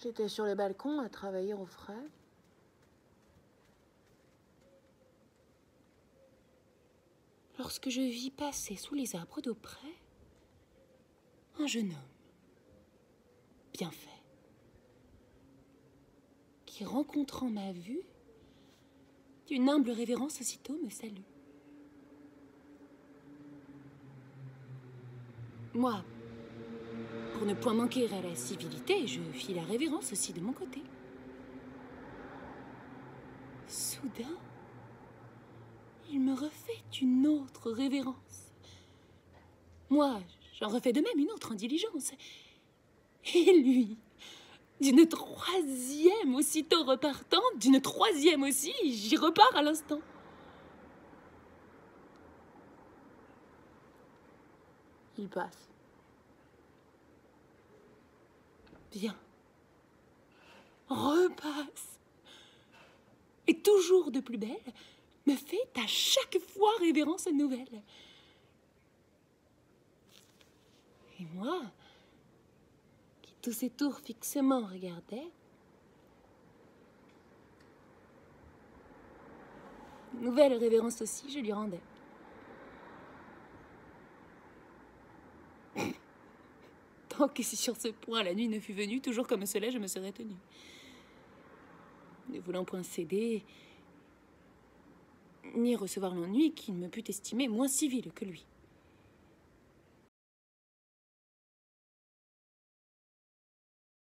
J'étais sur le balcon à travailler au frais. Lorsque je vis passer sous les arbres d'auprès un jeune homme, bien fait, qui, rencontrant ma vue, d'une humble révérence aussitôt me salue. Moi, pour ne point manquer à la civilité, je fis la révérence aussi de mon côté. Soudain, il me refait une autre révérence. Moi, j'en refais de même une autre en diligence. Et lui, d'une troisième aussitôt repartant, d'une troisième aussi, j'y repars à l'instant. Il passe. Bien. Repasse. Et toujours de plus belle, me fait à chaque fois révérence nouvelle. Et moi, qui tous ces tours fixement regardais, nouvelle révérence aussi, je lui rendais. Tant que si sur ce point la nuit ne fût venue, toujours comme cela, je me serais tenue. Ne voulant point céder, ni recevoir l'ennui qu'il me pût estimer moins civil que lui.